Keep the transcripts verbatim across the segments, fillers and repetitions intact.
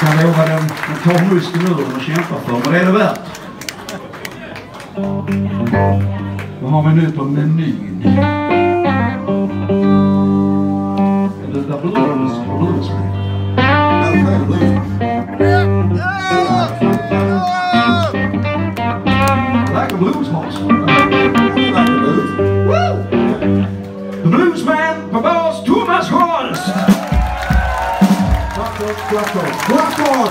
kan lova den att ta musten ur och kämpa för, men det är det värt. Vad har vi nu på menyn? Är det där blues? Blues? Like a blues horse. Like a blues. Woo! The bluesman performs Thomas Holst. Rock on, rock on, rock on.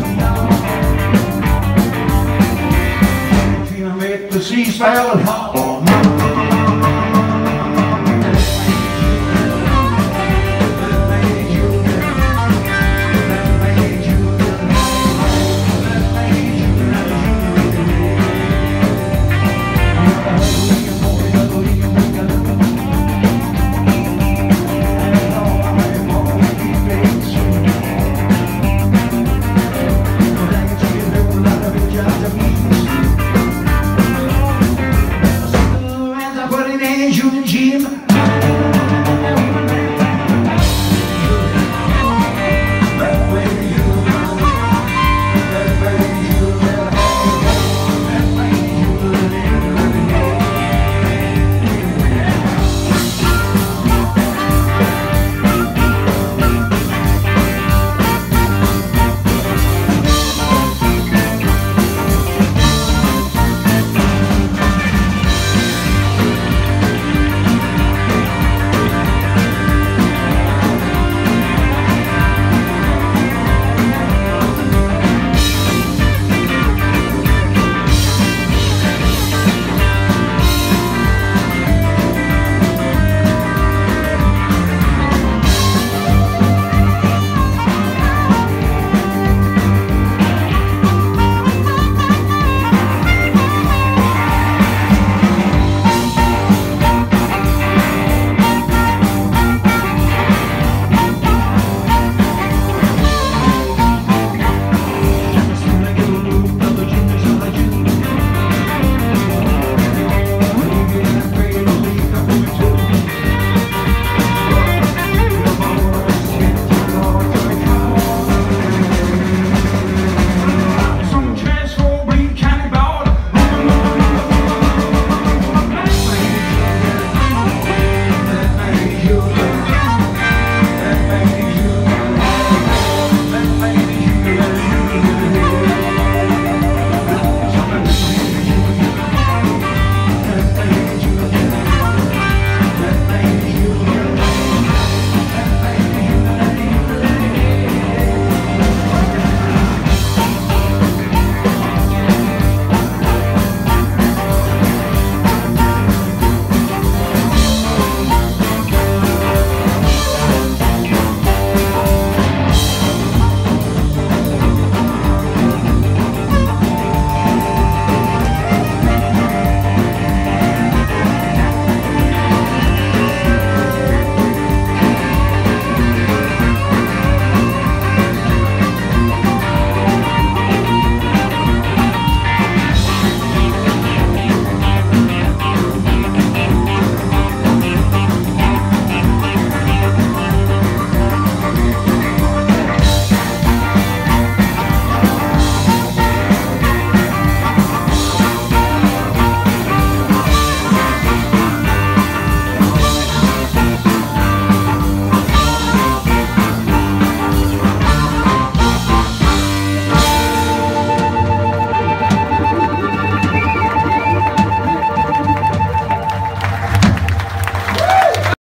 Precis vad jag vill ha.